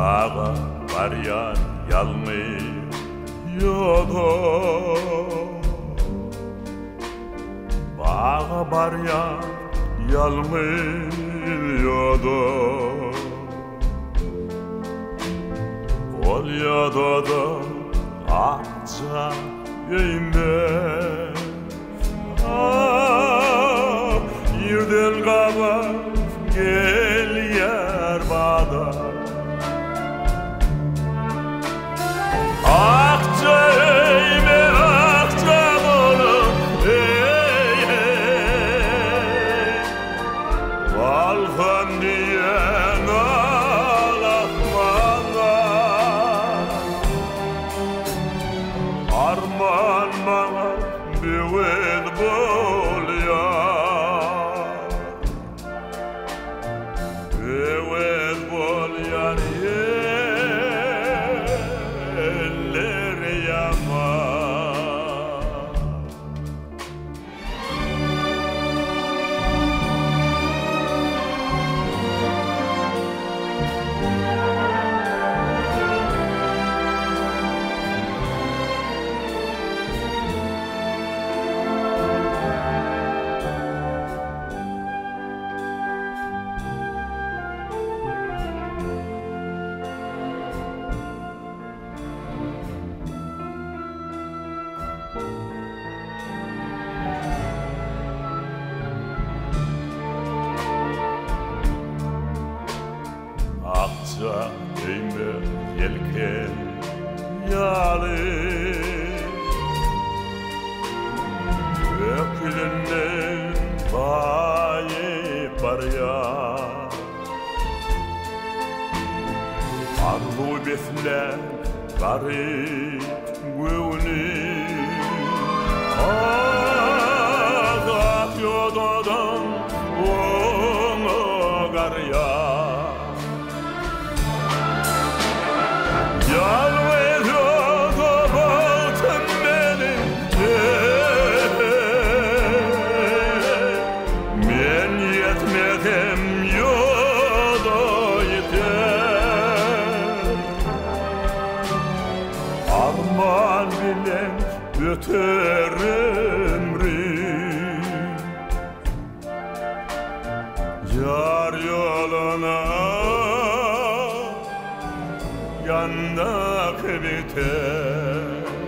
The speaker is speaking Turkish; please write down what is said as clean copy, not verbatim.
Bağa varyan yalmıyordu, bağa varyan yalmıyordu. Ol yadoda akça eğme, yerdel kaba gel yer bada. Akça eğme, akça oğlum, ey ey. Valhan diyen ağlatmalar, arman bana büyük bol yar, büyük bol yar. Akça eğme yelken yalı, ökülünden bayi barya. Arlu besler garip güvni, ağak yodadan onu garya. Arman bilen öter ömrüm, yar yoluna yandak biter.